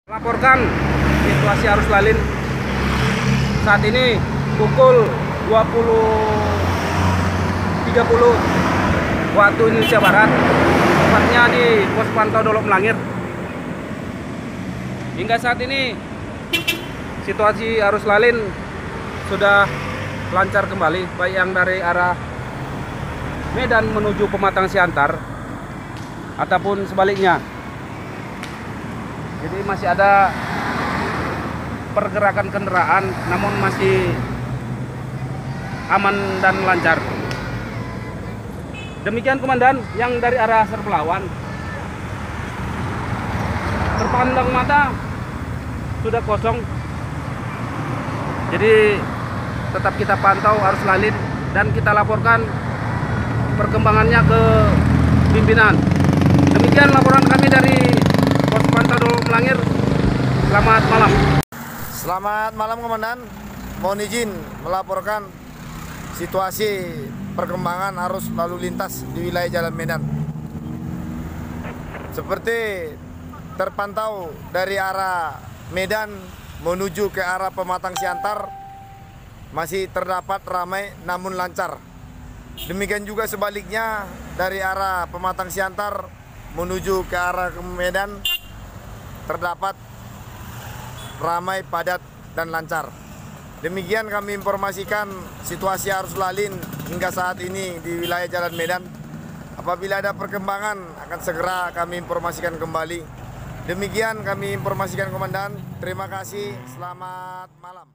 Laporkan situasi arus lalin saat ini pukul 20.30 waktu Indonesia Barat, tepatnya di pos pantau Dolok Melangir. Hingga saat ini situasi arus lalin sudah lancar kembali, baik yang dari arah Medan menuju Pematang Siantar ataupun sebaliknya. Jadi masih ada pergerakan kendaraan, namun masih aman dan lancar. Demikian Komandan, yang dari arah Serpelawan terpandang mata sudah kosong. Jadi tetap kita pantau arus lalin dan kita laporkan perkembangannya ke pimpinan. Demikian laporan kami dari pos pantau Dolok Melangir. Selamat malam. Selamat malam Komandan. Mohon izin melaporkan situasi perkembangan arus lalu lintas di wilayah Jalan Medan. Seperti terpantau dari arah Medan menuju ke arah Pematang Siantar masih terdapat ramai namun lancar. Demikian juga sebaliknya dari arah Pematang Siantar menuju ke arah Medan terdapat ramai, padat, dan lancar. Demikian kami informasikan situasi arus lalin hingga saat ini di wilayah Jalan Medan. Apabila ada perkembangan akan segera kami informasikan kembali. Demikian kami informasikan Komandan. Terima kasih. Selamat malam.